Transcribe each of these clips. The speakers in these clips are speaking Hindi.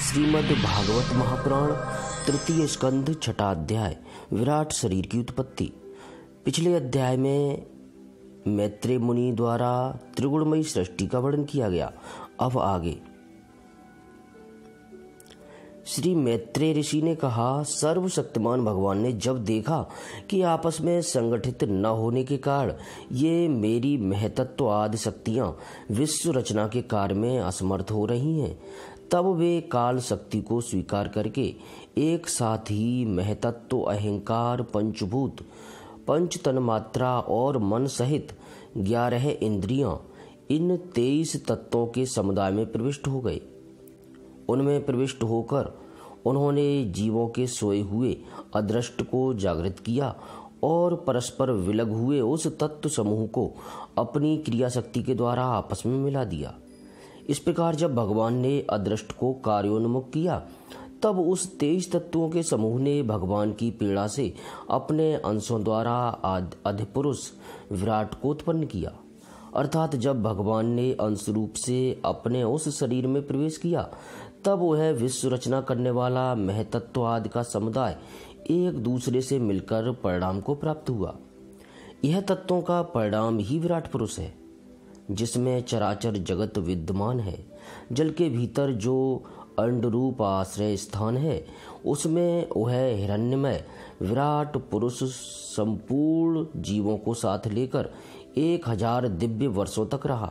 श्रीमद् भागवत महापुराण तृतीय स्कंध छठा अध्याय विराट शरीर की उत्पत्ति। पिछले अध्याय में मैत्रेय मुनि द्वारा त्रिगुणमयी सृष्टि का वर्णन किया गया। अब आगे श्री मैत्रेय ऋषि ने कहा, सर्वशक्तिमान भगवान ने जब देखा कि आपस में संगठित न होने के कारण ये मेरी महतत्व आदि शक्तियां विश्व रचना के कार्य में असमर्थ हो रही हैं, तब वे काल शक्ति को स्वीकार करके एक साथ ही महतत्व, अहंकार, पंचभूत, पंच तन्मात्रा और मन सहित 11 इंद्रियां, इन 23 तत्वों के समुदाय में प्रविष्ट हो गए। उनमें प्रविष्ट होकर उन्होंने जीवों के सोए हुए अदृष्ट को जागृत किया और परस्पर विलग हुए उस तत्व समूह को अपनी क्रिया शक्ति के द्वारा आपस में मिला दिया। इस प्रकार जब भगवान ने अदृष्ट को कार्योन्मुख किया, तब उस 23 तत्वों के समूह ने भगवान की पीड़ा से अपने अंशों द्वारा अधिपुरुष विराट को उत्पन्न किया। अर्थात जब भगवान ने अंश रूप से अपने उस शरीर में प्रवेश किया, तब वह विश्व रचना करने वाला महतत्व आदि का समुदाय एक दूसरे से मिलकर परिणाम को प्राप्त हुआ। यह तत्वों का परिणाम ही विराट पुरुष है, जिसमें चराचर जगत विद्यमान है। जल के भीतर जो अंड रूप आश्रय स्थान है, उसमें वह हिरण्यमय विराट पुरुष संपूर्ण जीवों को साथ लेकर 1000 दिव्य वर्षों तक रहा।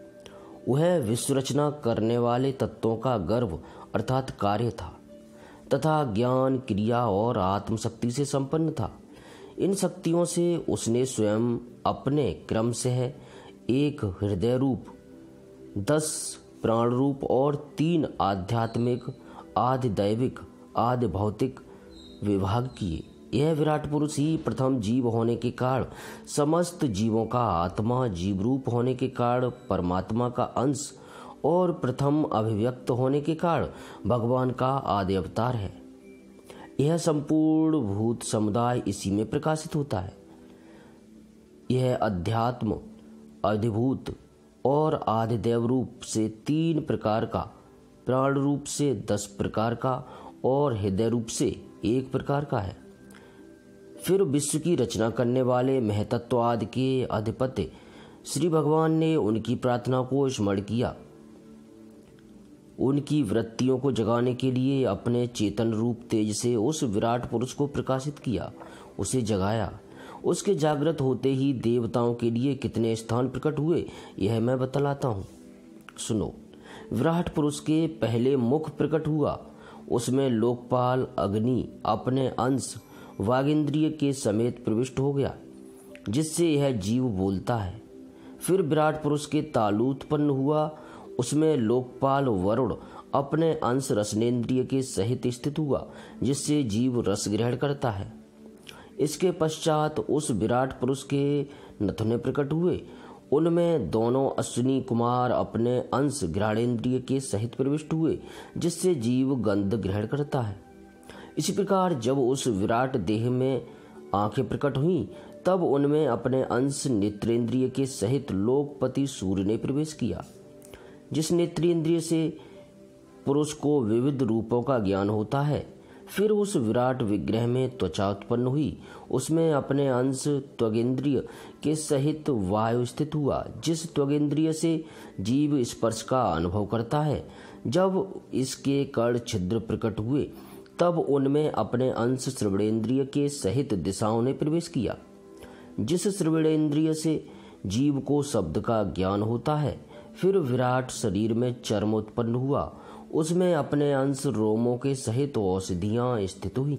वह विश्व रचना करने वाले तत्वों का गर्भ अर्थात कार्य था तथा ज्ञान, क्रिया और आत्मशक्ति से संपन्न था। इन शक्तियों से उसने स्वयं अपने क्रम से एक हृदय रूप, 10 प्राण रूप और 3 आध्यात्मिक, आदि दैविक, आदि भौतिक विभाग किए। यह विराट पुरुष ही प्रथम जीव होने के कारण समस्त जीवों का आत्मा, जीव रूप होने के कारण परमात्मा का अंश और प्रथम अभिव्यक्त होने के कारण भगवान का आदि अवतार है। यह संपूर्ण भूत समुदाय इसी में प्रकाशित होता है। यह अध्यात्म, अधिभूत और आदिदेव रूप से 3 प्रकार का, प्राण रूप से 10 प्रकार का और हृदय रूप से 1 प्रकार का है। फिर विश्व की रचना करने वाले महतत्व आदि के अधिपति श्री भगवान ने उनकी प्रार्थना को स्मरण किया। उनकी वृत्तियों को जगाने के लिए अपने चेतन रूप तेज से उस विराट पुरुष को प्रकाशित किया, उसे जगाया। उसके जागृत होते ही देवताओं के लिए कितने स्थान प्रकट हुए, यह मैं बतलाता हूँ, सुनो। विराट पुरुष के पहले मुख प्रकट हुआ, उसमें लोकपाल अग्नि अपने अंश वागिंद्रिय के समेत प्रविष्ट हो गया, जिससे यह जीव बोलता है। फिर विराट पुरुष के तालु उत्पन्न हुआ, उसमें लोकपाल वरुण अपने अंश रसनेन्द्रिय के सहित स्थित हुआ, जिससे जीव रस ग्रहण करता है। इसके पश्चात उस विराट पुरुष के नथुने प्रकट हुए, उनमें दोनों अश्विनी कुमार अपने अंश घ्राणेन्द्रिय के सहित प्रविष्ट हुए, जिससे जीव गंध ग्रहण करता है। इसी प्रकार जब उस विराट देह में आंखें प्रकट हुईं, तब उनमें अपने अंश नेत्रेंद्रिय के सहित लोकपति सूर्य ने प्रवेश किया। जिस नेत्रेंद्रिय से पुरुष को विविध रूपों का ज्ञान होता है। फिर उस विराट विग्रह में त्वचा उत्पन्न हुई, उसमें अपने अंश त्वगेंद्रिय के सहित वायु स्थित हुआ, जिस त्वगेंद्रिय से जीव स्पर्श का अनुभव करता है। जब इसके कर्ण छिद्र प्रकट हुए, तब उनमें अपने अंश श्रवणेन्द्रिय के सहित दिशाओं ने प्रवेश किया। जिस श्रवणेन्द्रिय से जीव को शब्द का ज्ञान होता है। फिर विराट शरीर में चर्म उत्पन्न हुआ, उसमें अपने अंश रोमों के सहित औषधियां स्थित हुई।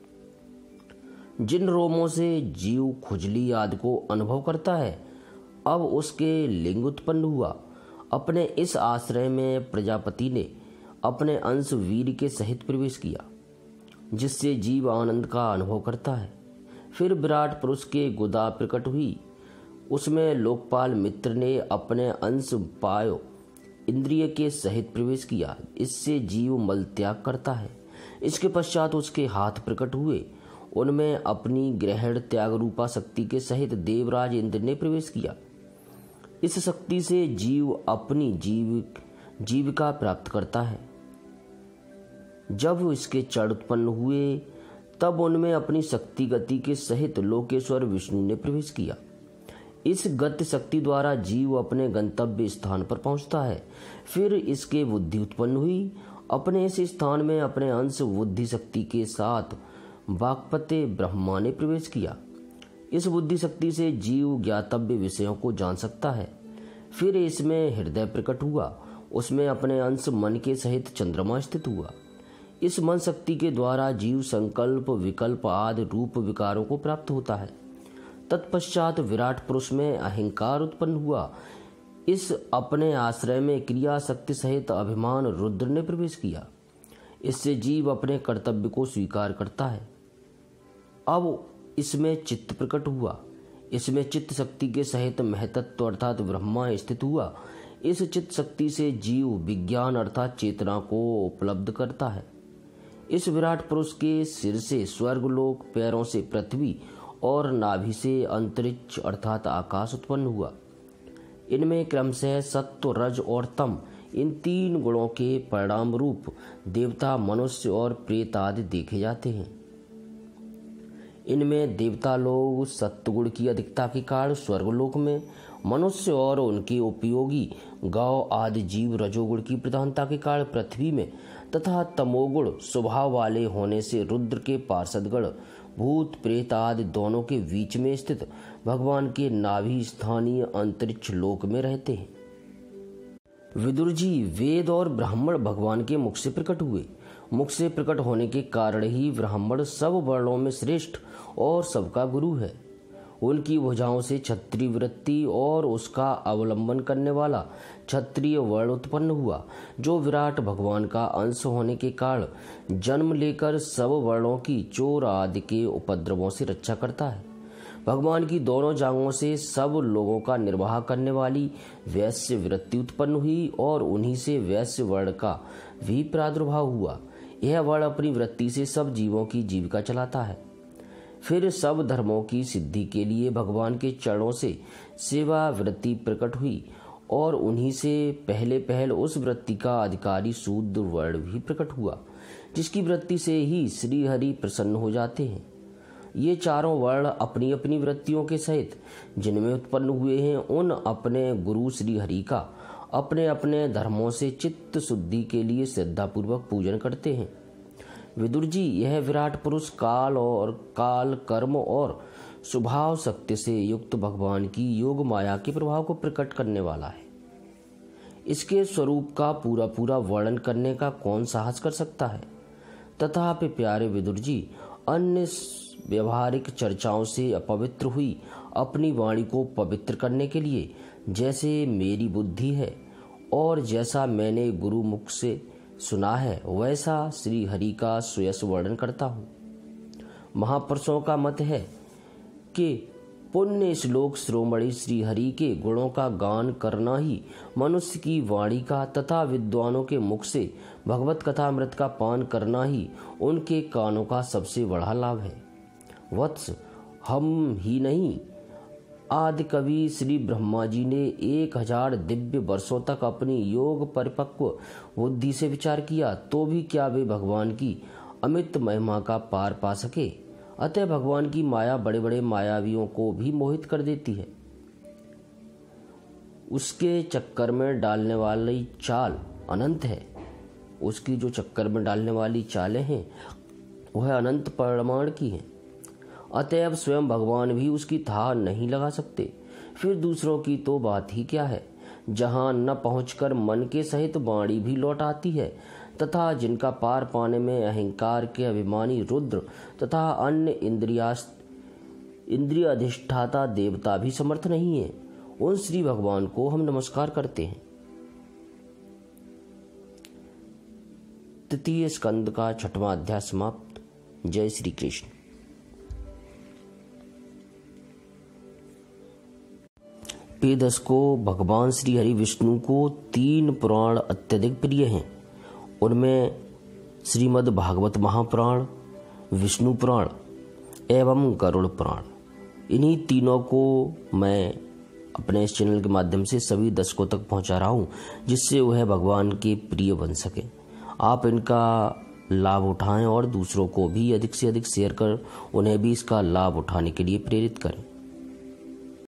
जिन रोमों से जीव खुजली आदि को अनुभव करता है। अब उसके लिंग उत्पन्न हुआ। अपने इस आश्रय में प्रजापति ने अपने अंश वीर के सहित प्रवेश किया, जिससे जीव आनंद का अनुभव करता है। फिर विराट पुरुष के गुदा प्रकट हुई, उसमें लोकपाल मित्र ने अपने अंश पायो इंद्रिय के सहित प्रवेश किया, इससे जीव मल त्याग करता है। इसके पश्चात उसके हाथ प्रकट हुए, उनमें अपनी ग्रहण त्याग रूपा शक्ति के सहित देवराज इंद्र ने प्रवेश किया। इस शक्ति से जीव अपनी जीविका प्राप्त करता है। जब इसके चढ़ उत्पन्न हुए तब उनमें अपनी शक्ति गति के सहित लोकेश्वर विष्णु ने प्रवेश किया। इस गति शक्ति द्वारा जीव अपने गंतव्य स्थान पर पहुंचता है। फिर इसके बुद्धि उत्पन्न हुई। अपने इस स्थान में अपने अंश बुद्धि शक्ति के साथ वाक्पते ब्रह्मा ने प्रवेश किया। इस बुद्धि शक्ति से जीव ज्ञातव्य विषयों को जान सकता है। फिर इसमें हृदय प्रकट हुआ। उसमें अपने अंश मन के सहित चंद्रमा स्थित हुआ। इस मन शक्ति के द्वारा जीव संकल्प विकल्प आदि रूप विकारों को प्राप्त होता है। तत्पश्चात विराट पुरुष में अहंकार उत्पन्न हुआ। इस अपने आश्रय में क्रिया शक्ति सहित अभिमान रुद्र ने प्रवेश किया। इससे जीव अपने कर्तव्य को स्वीकार करता है। अब इसमें चित्त प्रकट हुआ। इसमें चित्त शक्ति के सहित महतत्व अर्थात ब्रह्मा स्थित हुआ। इस चित्त शक्ति से जीव विज्ञान अर्थात चेतना को उपलब्ध करता है। इस विराट पुरुष के सिर से स्वर्गलोक, पैरों से पृथ्वी और नाभि से अंतरिक्ष अर्थात आकाश उत्पन्न हुआ। इनमें क्रमशः सत्व, रज और तम इन तीन गुणों के परिणाम रूप देवता, मनुष्य और प्रेत आदि देखे जाते हैं। इनमें देवता लोग सत्वगुण की अधिकता के कारण स्वर्गलोक में, मनुष्य और उनके उपयोगी गौ आदि जीव रजोगुण की प्रधानता के कारण पृथ्वी में तथा तमोगुण स्वभाव वाले होने से रुद्र के पार्षदगण भूत प्रेत आदि दोनों के बीच में स्थित भगवान के नाभि स्थानीय अंतरिक्ष लोक में रहते हैं। विदुर जी, वेद और ब्राह्मण भगवान के मुख से प्रकट हुए। मुख से प्रकट होने के कारण ही ब्राह्मण सब वर्णों में श्रेष्ठ और सबका गुरु है। उनकी भुजाओं से क्षत्रिय वृत्ति और उसका अवलंबन करने वाला क्षत्रिय वर्ण उत्पन्न हुआ, जो विराट भगवान का अंश होने के कारण जन्म लेकर सब वर्णों की चोर आदि के उपद्रवों से रक्षा करता है। भगवान की दोनों जांघों से सब लोगों का निर्वाह करने वाली वैश्य वृत्ति उत्पन्न हुई और उन्हीं से वैश्य वर्ण का भी प्रादुर्भाव हुआ। यह वर्ण अपनी वृत्ति से सब जीवों की जीविका चलाता है। फिर सब धर्मों की सिद्धि के लिए भगवान के चरणों से सेवा वृत्ति प्रकट हुई और उन्हीं से पहले उस वृत्ति का अधिकारी शूद्र वर्ण भी प्रकट हुआ, जिसकी वृत्ति से ही श्री हरि प्रसन्न हो जाते हैं। ये चारों वर्ण अपनी अपनी वृत्तियों के सहित जिनमें उत्पन्न हुए हैं, उन अपने गुरु श्री हरि का अपने अपने धर्मों से चित्त शुद्धि के लिए श्रद्धापूर्वक पूजन करते हैं। विदुर जी, यह विराट पुरुष काल कर्म और स्वभाव शक्ति से युक्त भगवान की योग माया के प्रभाव को प्रकट करने वाला है। इसके स्वरूप का पूरा वर्णन करने का कौन साहस कर सकता है। तथापि प्यारे विदुर जी, अन्य व्यवहारिक चर्चाओं से अपवित्र हुई अपनी वाणी को पवित्र करने के लिए जैसे मेरी बुद्धि है और जैसा मैंने गुरु मुख से सुना है, वैसा श्री हरि का सुयश वर्णन करता हूँ। महापुरुषों का मत है कि पुण्य श्लोक शिरोमणि श्री हरि के गुणों का गान करना ही मनुष्य की वाणी का तथा विद्वानों के मुख से भगवत कथामृत का पान करना ही उनके कानों का सबसे बड़ा लाभ है। वत्स, हम ही नहीं, आदि कवि श्री ब्रह्मा जी ने 1000 दिव्य वर्षों तक अपनी योग परिपक्व बुद्धि से विचार किया, तो भी क्या वे भगवान की अमित महिमा का पार पा सके। अतः भगवान की माया बड़े बड़े मायावियों को भी मोहित कर देती है। उसके चक्कर में डालने वाली चाल अनंत है। उसकी जो चक्कर में डालने वाली चालें हैं वह अनंत परिमाण की हैं। अतएव स्वयं भगवान भी उसकी था नहीं लगा सकते, फिर दूसरों की तो बात ही क्या है। जहां न पहुंचकर मन के सहित वाणी भी लौट आती है तथा जिनका पार पाने में अहंकार के अभिमानी रुद्र तथा अन्य इंद्रिय अधिष्ठाता देवता भी समर्थ नहीं है, उन श्री भगवान को हम नमस्कार करते हैं। तृतीय स्कंद का 6वां अध्याय समाप्त। जय श्री कृष्ण। वेदस को भगवान श्री हरि विष्णु को 3 पुराण अत्यधिक प्रिय हैं। उनमें श्रीमद् भागवत महापुराण, विष्णु पुराण एवं गरुड़ पुराण, इन्हीं तीनों को मैं अपने इस चैनल के माध्यम से सभी दर्शकों तक पहुंचा रहा हूं, जिससे वह भगवान के प्रिय बन सके। आप इनका लाभ उठाएं और दूसरों को भी अधिक से अधिक शेयर कर उन्हें भी इसका लाभ उठाने के लिए प्रेरित करें।